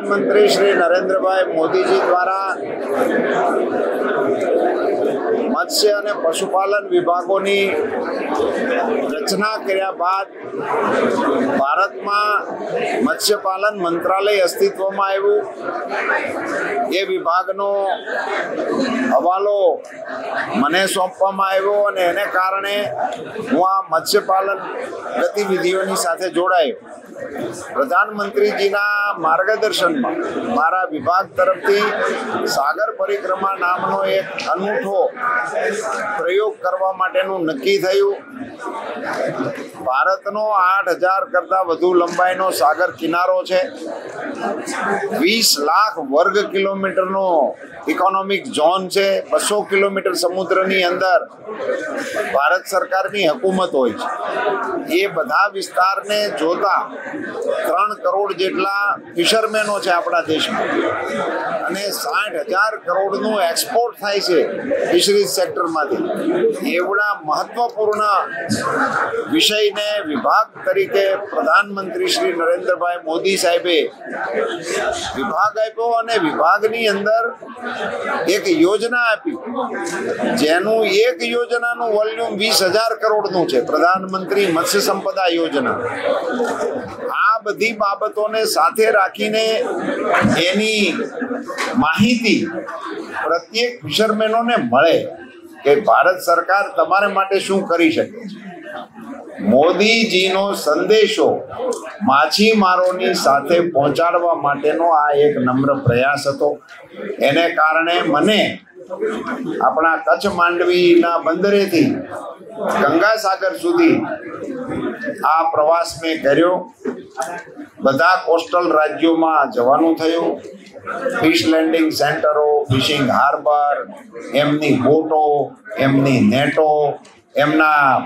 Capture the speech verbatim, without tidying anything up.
પ્રધાનમંત્રી શ્રી નરેન્દ્રભાઈ મોદીજી દ્વારા મત્સ્ય અને પશુપાલન વિભાગોની રચના કર્યા બાદ ભારતમાં મત્સ્યપાલન મંત્રાલય અસ્તિત્વમાં આવ્યું। એ વિભાગનો હવાલો મને સોંપવામાં આવ્યો અને એને કારણે હું આ મત્સ્યપાલન ગતિવિધિઓની સાથે જોડાયો। પ્રધાનમંત્રીજીના માર્ગદર્શનમાં મારા વિભાગ તરફથી સાગર પરિક્રમા નામનો એક અનૂઠો પ્રયોગ કરવા માટેનું નક્કી થયું। ભારતનો આઠ હજાર કરતા વધુ લંબાઈનો સાગર કિનારો છે। વીસ લાખ વર્ગ કિલોમીટરનો ઇકોનોમિક ઝોન છે। બસો કિલોમીટર સમુદ્રની અંદર ભારત સરકારની હકુમત હોય છે। એ બધા વિસ્તારને જોતા ત્રણ કરોડ જેટલા ફિશરમેનો છે આપણા દેશમાં અને સાઠ હજાર કરોડનું એક્સપોર્ટ થાય છે ફિશરીઝ સેક્ટરમાંથી। એવડા મહત્વપૂર્ણ વિષયને વિભાગ તરીકે પ્રધાનમંત્રી શ્રી નરેન્દ્રભાઈ મોદી સાહેબે વિભાગ આપ્યો અને વિભાગની અંદર એક યોજના આપી જેનું એક યોજનાનું વોલ્યુમ વીસ હજાર કરોડનું છે, પ્રધાનમંત્રી મત્સ્ય સંપદા યોજના। આ બધી બાબતોને સાથે રાખીને એની માહિતી પ્રત્યેક ફિશરમેનોને મળે કે ભારત સરકાર તમારા માટે શું કરી શકે છે। મોદીજીનો સંદેશો માછીમારોની સાથે પહોંચાડવા માટેનો આ એક નમ્ર પ્રયાસ હતો। એને કારણે મને આપણા કચ્છ માંડવીના બંદરેથી ગંગાસાગર સુધી આ પ્રવાસ મેં કર્યો। બધા કોસ્ટલ રાજ્યોમાં જવાનું થયું। ફિશ લેન્ડિંગ સેન્ટરો, ફિશિંગ હાર્બર, એમની બોટો, એમની નેટો, એમના